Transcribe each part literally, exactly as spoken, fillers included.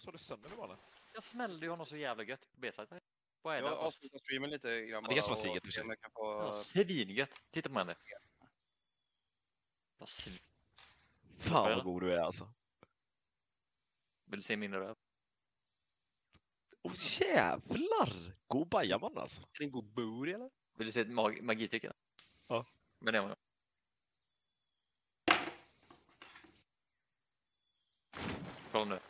Så du sönder med bollen? Jag smällde ju honom så jävla gött på B-sajten. Vad är Jag det? avslutar streamen lite grann. Det är som har siget, precis. Ja, svingött. Titta på henne. Vad svin. Fan vad god du är alltså. Vill du se min röv? Åh oh, jävlar! God bajaman alltså. Är det en god booty eller? Vill du se ett mag magitrick? Ja. Men det var kolla nu.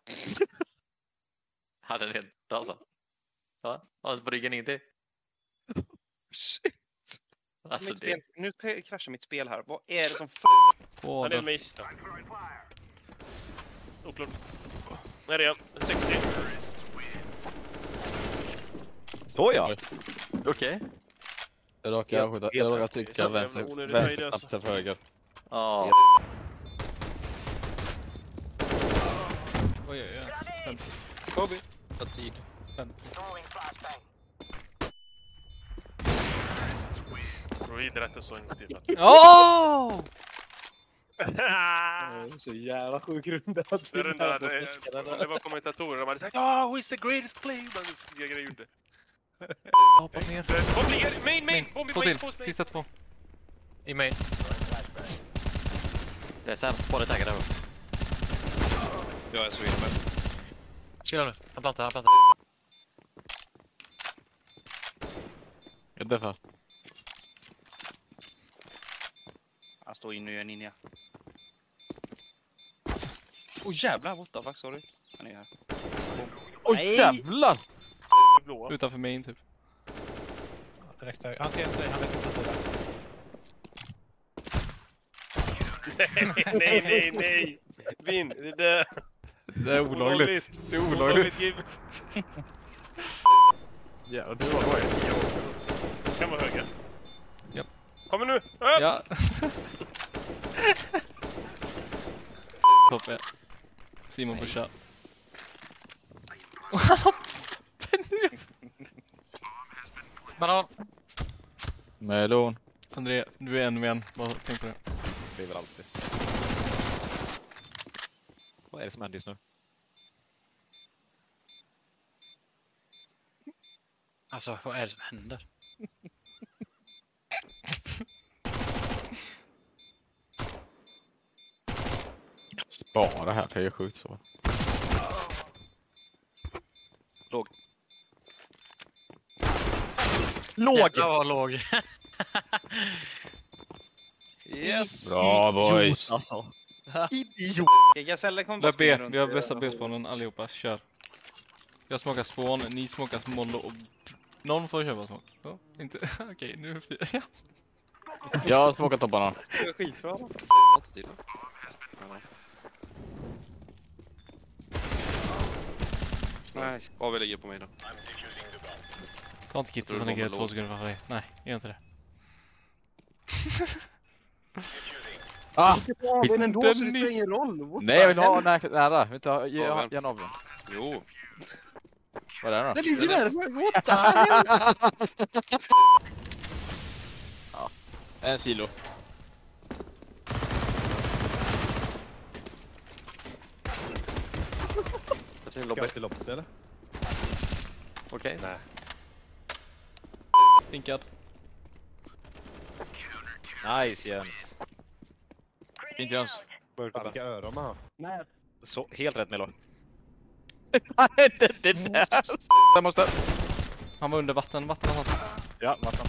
Hade den helt alltså. Ja, alltså på ryggen ingenting. Shit. Alltså mitt det. Spel, nu kraschar mitt spel här. Vad är det som f***? Han är med i sista. Oklart. Där är han. sextio. Så ja. Okej. Okay. Jag råkar skjuta. Jag råkar trycka vänster, vänster knapp för höger. Ja. Vad gör jag? femtio. Kobe. Vad tid? femtio. Reed rätt så en gång till. Åh! Så jävla sjuk runda. Det det var kommentatorer, de hade sagt "Oh, who is the greatest player?" Men det grejer gjorde. Hoppa ner. Hoppa ner. Main, main. Två till. Sista två. I main. Det är Sam. Både taggar där. Jag är så inne med. Chilla nu. Han plantar, han plantar. Jag deffar. Han står inne och gör en ninja. Åh oh, jävlar, what the fuck, sorry. Han är här. Åh oh, jävlar! Blåa. Utanför main typ. Ja, direkt höger. Han ser inte dig, han vet inte att det är där. Nej, nej, nej. Vin, det där. Det är olagligt. Det är olagligt. Ja, och du var då Det kan vara höger. Japp. Kommer nu. Upp. Ja. Toppe. Simon pushar. Banan. Melon. André, du är en med en. Vad tänker du? Det är väl alltid. Vad är det som händer just nu? Alltså, vad är det som händer? Spara här, det är sjukt så. Låg. Låg! Jag var låg. Yes! Bra boys! Alltså. Idiot! Gaselle kommer Där bara springa B, runt. vi har bästa B-spawnen allihopa, kör. Jag smakar spawn, ni smakar smollo och någon får köpa smak. Så, inte, okej, okay, nu är det ja. Jag har smakat topparna. Det är skitbra då. åtta till. Nej, vad vi ligger på mig då. Ta inte kittet som ligger två sekunder framför dig. Nej, gör inte det. Ah! Men ändå så det Den spelar ingen roll. Nej, jag vill ha nära. nära. Vet du, ge, ge en av den. Jo. Vad är det då? Det ligger där. What the hell? Ja, en silo. Ska jag till loppet eller? Okej. Okay. Nej. Pinkad. Nice Jens. Fint Jöns. Vilka öron man har. Nej. Så, helt rätt Melo. Nej, det det där. Jag måste. Han var under vatten, vatten någonstans. Ja, vatten.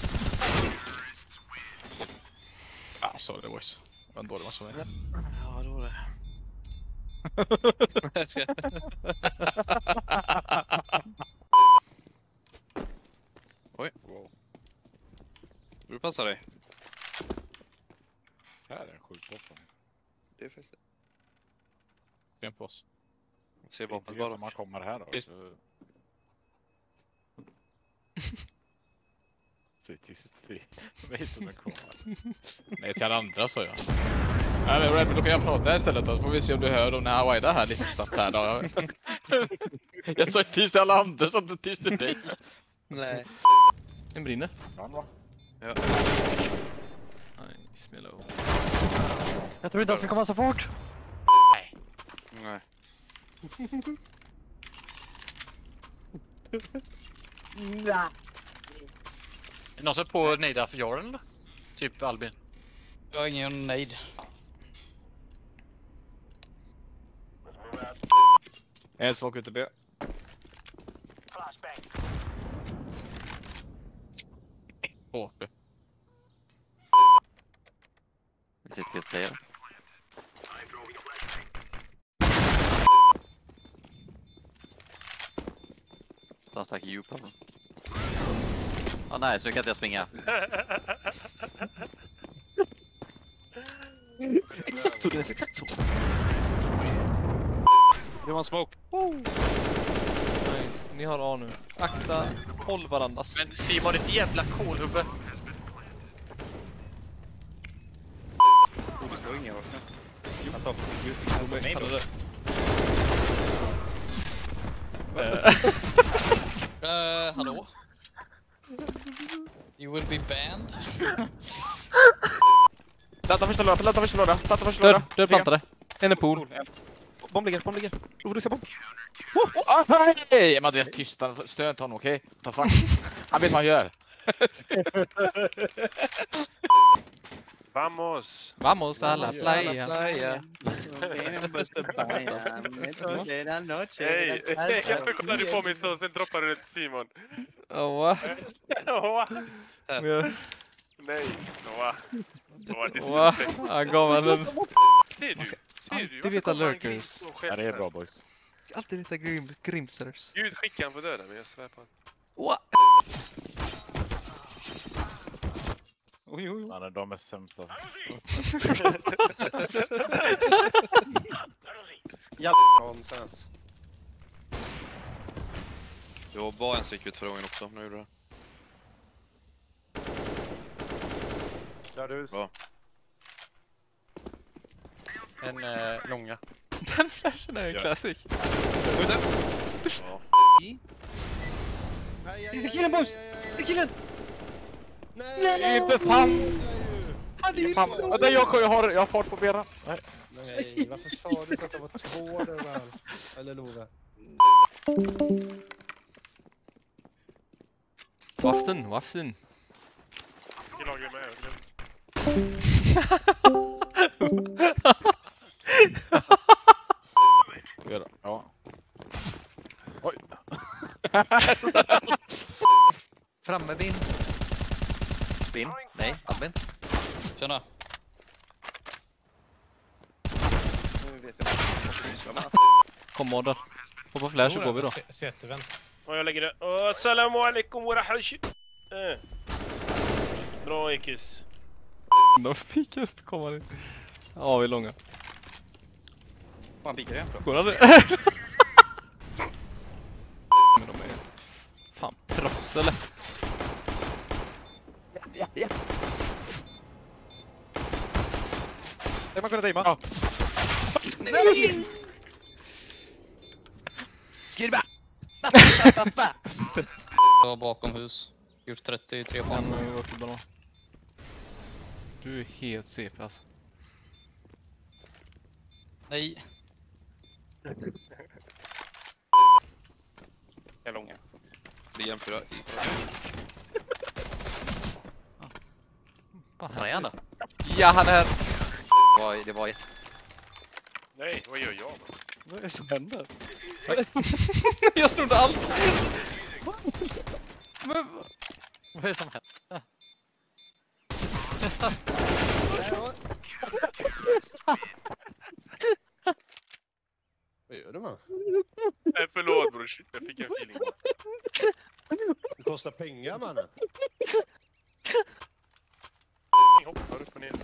Ah, sorry boys. Det var en dålig match. Ja, då det. Oj, wow. Du passar dig. Här är en sjuk boss. Det är fest. Det är en boss. Se vapnet bara. Man kommer här då. Visst. Så tyst. Jag vet inte om den kommer. Nej, till alla andra så jag. Nej, men Red, då kan jag prata istället då. Så får vi se om du hör om när jag wider här lite snabbt här då. Jag sa tyst till alla andra så inte tyst till dig. Nej. Den brinner. Ja. Nej, smälla. Jag tror inte att det ska komma så fort. Nej. Är det någon som är på nejda för Jordan eller? Typ Albin. Jag har ingen nejd. En svag ute B. Åh, Vi sitter till player. De snackar djupa. Ah nej, så nu kan inte jag springa. Exakt så, det är exakt så. Det var en smoke. Nice. Ni har A nu. Akta, håll varandra. Men Simon, ditt jävla kolhubbe. Det står ingen rakt. Hade det. Uh, hallå? You will be banned. Planta första låda, planta första låda, planta första Dörr, låda. dörr plantade. En är pool. Bomb ligger, bomb ligger. Du får du se bomb. Nej, men det är tyst. Stör inte honom, okej? Ta fram. Han vet vad han gör. Vamos! Vamos alla slaya. Hej! Jag kollade på mig så, sen droppade du det till Simon. Åh. Åh, Ja. nej. Åh. Åh, det är Åh. suspekt. Han gav han en... Ser du? Ser du? alltid Varför veta kommer han lurkers. gris och Ja, det är skämtar? bra boys. Alltid lite grim, grimsers. Gud, skicka han på döden, men jag svär på honom. Åh. Oj, oj, oj. Han är de är sämsta. Nonsens. Det var bara en som gick ut förra gången också, nu gjorde det. Där du. Bra. En eh, långa. Den flashen är en Ja. classic. Ja. Killen boys! Killen! Nej, inte sant! Fan, vänta, jag, jag, har, jag har fart på benen. Nej. Nej, varför sa du inte att det var två där väl? Eller Love? Waften, waften. Jag lagrar med. Gör det. Ja. Oj. Framme bin. Bin? Nej, Albin. Tjena. Nu vet jag. Kom modder. Hoppa flash så går vi då. Sätevent. Och jag lägger det. Oh, assalamu alaikum wa rahmatullahi. Eh. Bra, Ekis. De fick inte komma in. Ja, vi är långa. Fan, pikar igen då. Går han det? Men de är... Fan, proffs eller? Ja, ja. Det man kunna tajma. Ja. Skriva! Jag var bakom hus. Gjort trettiotre på En honom. har ju varit i banan. Du är helt C P alltså. Nej. Jag är långa. Det jämför. Fan, Var är han då? Ja, han är här. Det var, det var jätte... Nej, vad gör jag? Vad är det som händer? Jag snodde allt. Men, Vad är det som händer? Vad gör du man? Nej, förlåt bror. Shit, jag fick en feeling. Det kostar pengar mannen. Ni hoppar upp och ner.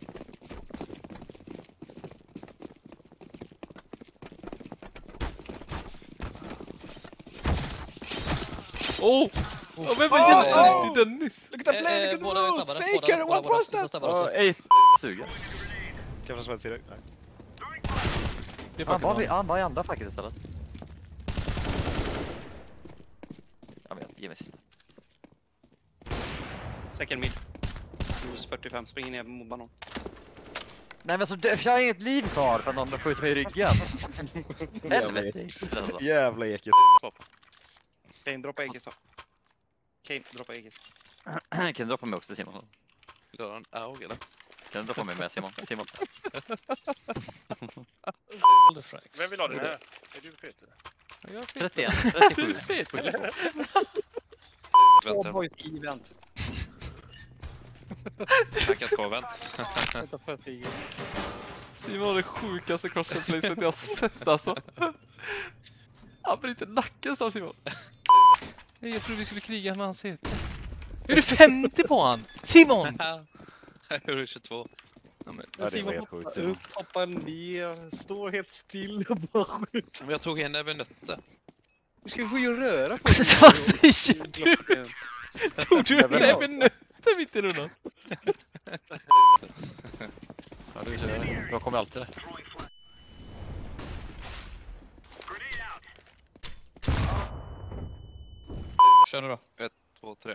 oh! Oh, men vad gör du Dennis? Look at the play, look at the Båda är moves! snabbare. Faker, Båda- what båda- was båda that? snabbare Oh, också. ace! Suger. Kan jag smälla direkt? Nej. Det är Han var, fan han var i andra facket istället. Jag vet, ge mig sista. Second mid. Minus fyrtiofem, springer ner mot banan. Nej men så dö- jag har inget liv kvar för någon skjuter mig i ryggen. Helvete. Alltså. Jävla eket. Kane, droppa Aegis då. Kane, droppa Aegis. Kan du droppa mig också, Simon? Gör han aug eller? Kan du droppa mig med, Simon? Simon. Vem vill ha den här? Är du Peter? Jag fick trettioen, trettiosju. fet. Två boys i event. Tackat på vänt. Vänta för Tiger. Simon har det sjukaste crosshair placement jag har sett alltså. Han bryter nacken så Simon. Nej, jag trodde vi skulle kriga med hans het. Är du femtio på han? Simon! Jag gjorde tjugotvå. Ja, men, Ja, det var Simon helt sjukt, hoppar Simon. upp, hoppar ner, står helt still och bara skjuter. Men jag tog en näve nötter. Du ska gå och röra på Vad säger du? Tog du en näve nötter mitt i rundan? Ja, du kör det. Jag kommer alltid där. Kör nu då. Ett, två, tre.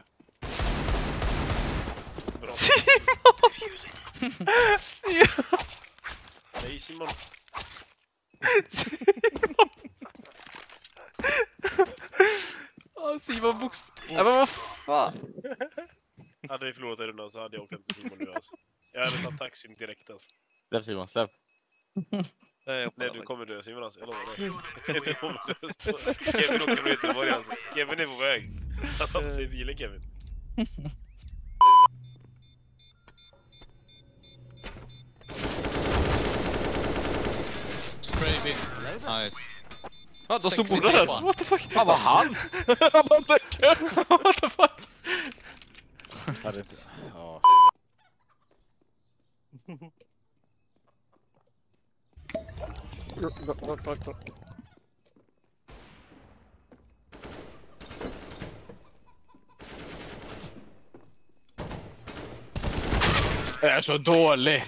Bra. Simon! Nej, Simon. Simon! Ja, Simon box... Ja, men vad fan? Hade vi förlorat i rundan så hade jag åkt hem till Simon nu alltså. Jag hade tagit taxin direkt alltså. Släpp Simon, släpp. Nej, Nej, du kommer dö Simon alltså. Jag lovar dig. Du kommer dö. Kevin åker från Göteborg alltså. Kevin är på väg. Han satt sig i bilen, Kevin. Spray bin. Nice. Ja, de stod Sexy båda där. fan. What the fuck? Fan vad han! Han var inte what the fuck? Hade inte... Ja. Jag är så dålig!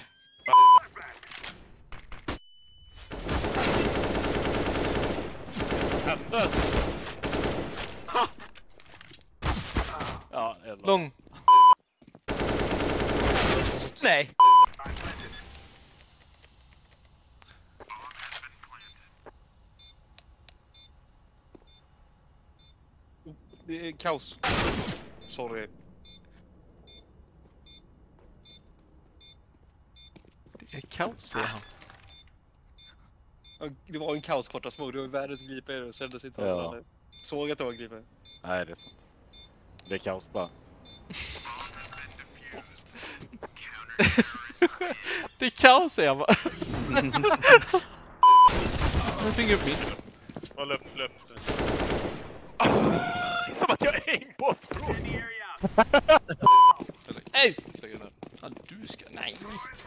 Ja, en Lång. Nej! Det är kaos. Sorry. Det är kaos, säger han. Ja, det var en kaos korta små. Det var världens griper och kändes inte som Ja. ja. Såg att det var en griper. Nej, det är sant. Det är kaos bara. Det är kaos, säger han bara. Jag springer upp in. Ja, löp, löp. Som att jag är en bot, bro. Nej! Ja, du ska... Nej!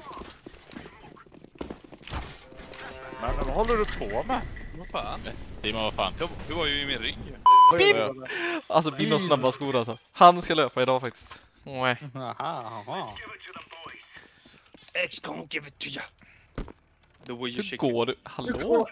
Men vad håller du på med? Vad fan? Simon, vad fan? Jag, du var ju i min rygg. Bin! Alltså, Bin har snabba skor alltså. Han ska löpa idag faktiskt. Nej. X gonna give it to you. The way you Hur shake går du? Hallå?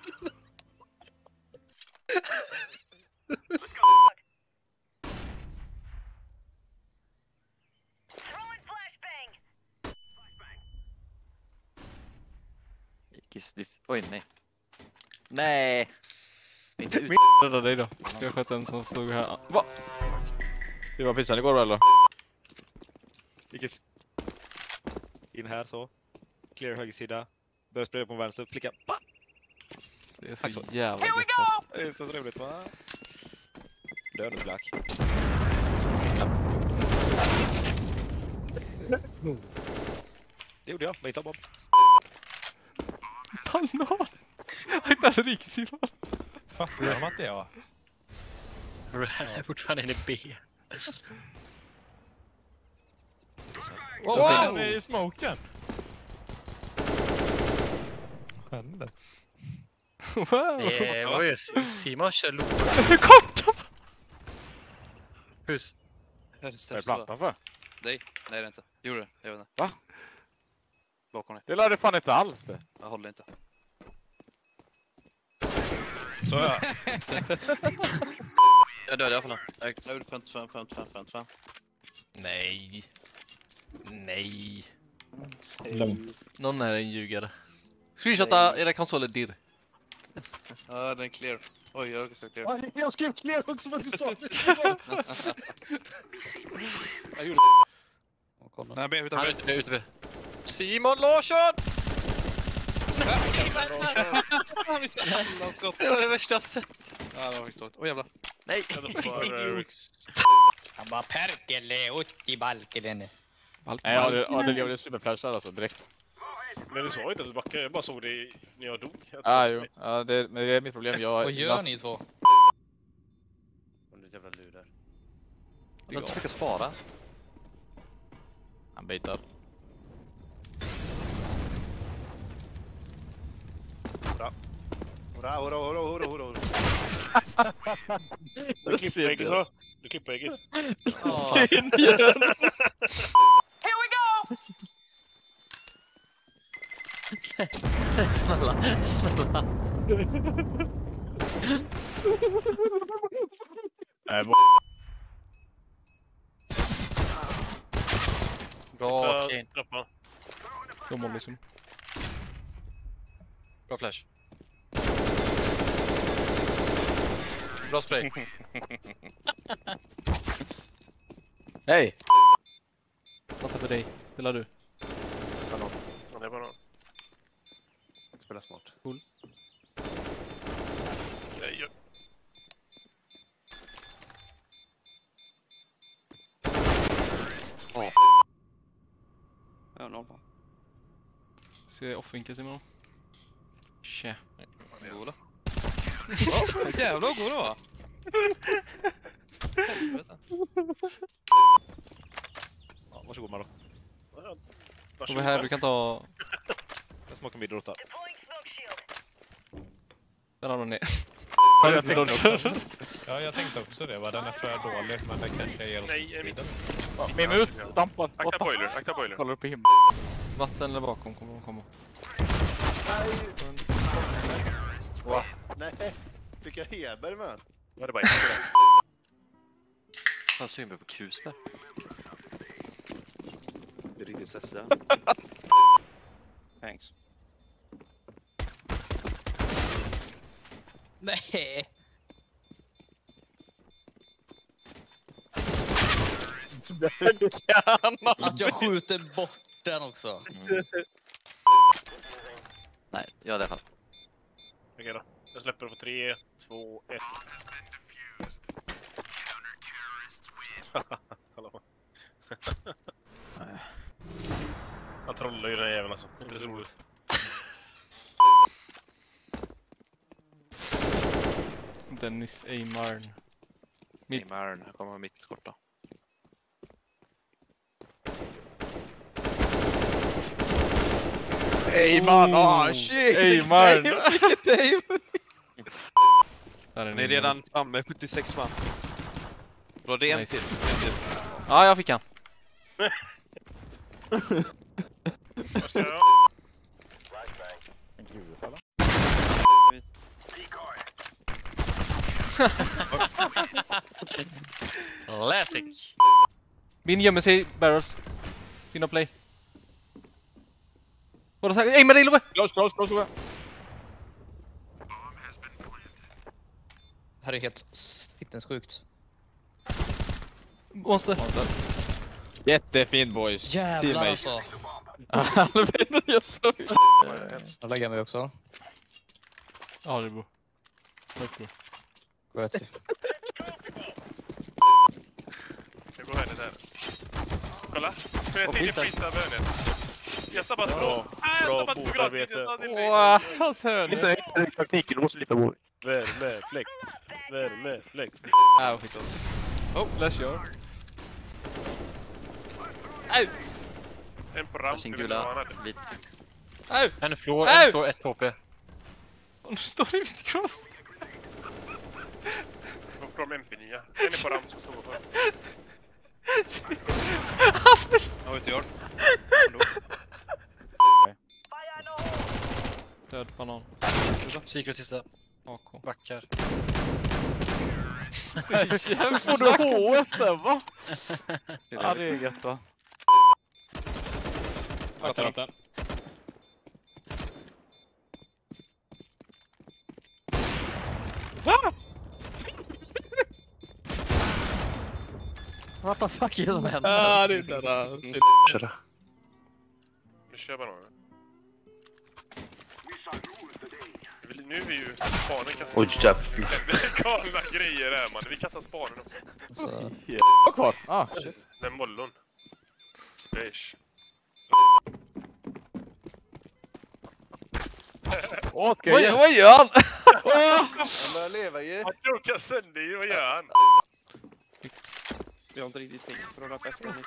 Kiss this. Oj, nej. Nej! Inte ut. Rädda dig då. Jag sköt en som stod här. Va? Du var pizzan igår eller? Vilket? In här så. Clear höger sida. Börjar spraya på vänster. Klicka. Pa! Det är så Tack så. jävla gött alltså. Det är så trevligt va? Död och black. Det gjorde jag. Lite Bob. Banan! Jag hittade Riks-Simon. Fattar de att det är va? Det är fortfarande en B. Wow, wow. Han är i smoken. Vad händer? Wow! Det var ju Simon kör låg. Hur kort? Hus. Här är Vad är steps. plattan för? Nej, nej det är inte. Gjorde det? Jag vet inte. Va? Bakom dig. Det lärde fan inte alls det. Jag håller inte. Så ja. Jag dödade i alla fall. Jag jag gjorde femtiofem, femtiofem, femtiofem. Nej. Nej. Någon är en ljugare. Screenshotta era konsoler dirr. Ja, den är clear. Oj, jag ska clear. Jag skrev clear också för att du sa det. Jag gjorde Nej, B, utan Han B. är ute B, ute B. Simon Larsson! Han missade alla skott. Det var det värsta jag sett. Ja, det var visst dåligt. Åh jävlar. Nej. Han bara perkele ut i balken. Nej, ja, det, ja, det gjorde superflash alltså direkt. Men du sa inte att du backade, jag bara såg det när jag dog. Jag Ah, jo. Ja, det, men det är mitt problem. Jag, Vad gör ni två? Om du jävla lur där. Jag har inte så mycket att spara. Han baitar. Hurra, hurra, hurra, hurra, hurra, hurra. Du klipper Eggis va? Du klipper Eggis. Snälla, snälla. Nej, Bra, Kane. Trappa. De håller liksom. Bra flash. Bra spray. hej! Fattar för dig. Spelar du? Ja, det är bara Spela smart. Cool. Nej, jag... Oh. Ja, noll på. Se off-vinkel Simon. Tja. God då. Jävlar god då. Ja, varsågod Maro. Kommer här, du kan ta... Jag smakar midrota. Den har de ner. Ja, jag tänkte också det. Va? Den är för dålig, men det kanske ger oss Nej, tiden. Ja, min mus dampar. Akta boiler, akta boiler. Kollar upp i himlen. Vatten eller bakom kommer de komma. Va? Nej, fick jag Heberg med? Ja, det var inte det. Han syns på krusbär. Det är riktigt sessiga. Thanks. Nej! Att jag skjuter bort den också. Mm. Nej, ja det är fan. Okej då. Jag släpper på tre, två, ett. Hallå. Han trollar ju den här jäveln alltså. Inte så roligt. Dennis Amarn. Mitt Marn, här kommer mitt skott då. Ey man, ah shit! Amarn! Där Ni är redan framme, sjuttiosex man. Bra, det är en Nice. till. En till. Ja, jag fick han. Classic. Min gömmer sig barrels. In och play. Vad har du sagt? Ey, men dig Love! Close, close, close, Love. Det här är helt sittensjukt. Monster. Jättefin boys. Jävlar alltså. Helvete, jag såg det. Jag lägger mig också. Ja, det är bra. Tack bro. Vet. Jag går här där. Kolla. Får jag till i freestyle bönen? Jag sabbar bra. Bra Åh, borsarbete. hans hörn. Inte taktiken, du måste lita på mig. Värme, fläkt. Värme, fläkt. Äh, skit oss. Oh, flash your. Au! En på ramp. Sin gula vit. Au! En är floor, Au! en floor, ett H P. Och nu står det i mitt cross. Få fram M P nio. En är på ramp som står på. Jag har inte gjort. Död banan. Secret sista. A K. Backar. Jävlar, får du H S där, va? Ja, det är gött va? Jag tar upp den. What the fuck är det som händer? Ah, det är inte det. Köra. Nu kör bara några. Nu är vi ju spanen kastar. Oj jävlar. Galna grejer här man. Vi kastar spanen också. Så. Vad kvar? Ah, shit. Den mollon. Space. Åh, ska Vad jag... vad gör han? Han börjar leva ju. Han krokar sönder ju, vad gör han? Jag har inte riktigt pengar för att rappa efter honom.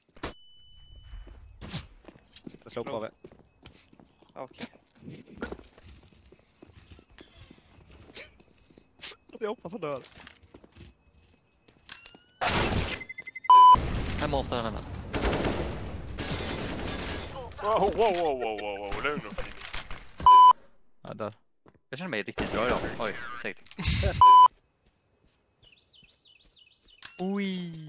Jag slår på av det. Okej. Jag hoppas han dör. Här måste den hemma. Wow, wow, wow, wow, wow, wow. Lugn och fin. Ja, där. Jag känner mig riktigt bra idag. Oj, säkert. Oj.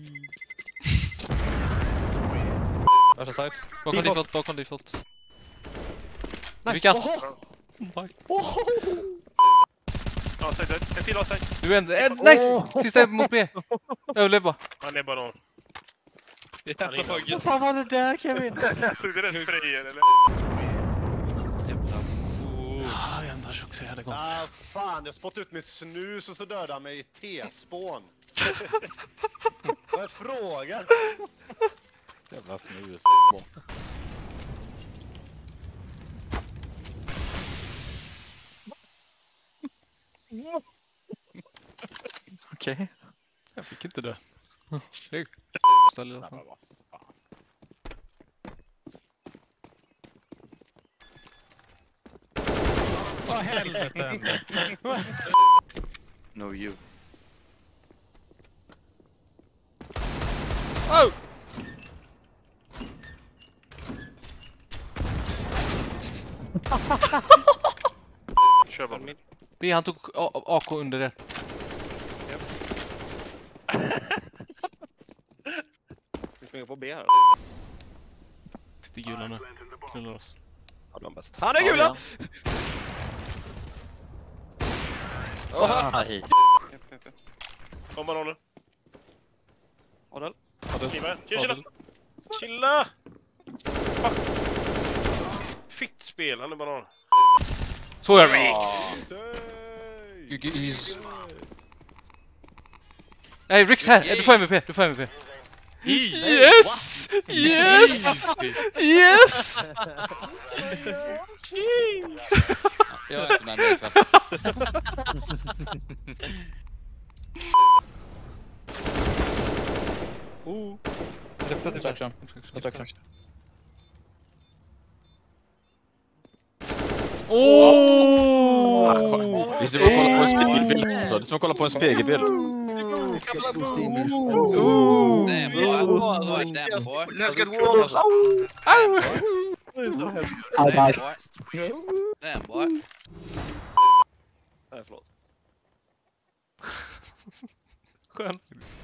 Värsta site. Bakom default, bakom default. Nice. Vilka? Oh. Ja, säg det. En till av sig. Du är ändå... Eh, nice! Sista mot B. Överlev bara. Han är bara någon. Vad fan var det där, Kevin? Såg du den sprayen eller? Ah, jag ändå också hade gått. Ah, fan, jag spottar ut min snus och så dödar han mig i T-spån. Vad är frågan? Jävla snus. Okej. Jag fick inte det. Snyggt. Ställ i alla fall. Vad helvete? No you. Oh! Kör bara. B, han tog A- A K under det. Vi springer på B här. Sitter gula nu. Knullar oss. Ja, de bäst. Han är gula! Ah, hit. Kom bara nu. Adel. Chilla, chilla. Chilla! Fuck. Fitt spel, han är bara någon. Så är Rix! Nej, Rix här! Du får M V P, du får M V P. Yes! Yes! Yes! Jag är inte med mig ikväll. Oh. Deflection. Deflection. Oh! Det är som att kolla på en spegelbild. Så det är som att kolla på en spegelbild. Oh! Damn boy. Boy, damn boy. Let's get warm. Damn boy. Damn boy. Nej, förlåt. Skönt.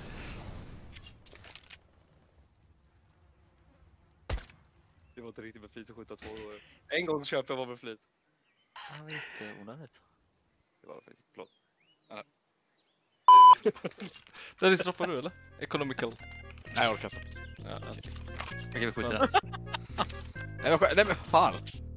Det var inte riktigt med flit att skjuta två gånger. En gång köper jag var med flit. Det var lite onödigt. Det var faktiskt, förlåt. Dennis, droppar du eller? Economical. Nej, jag orkar inte. Ja, okay. Okej, vi skjuter den. Nej, men fan!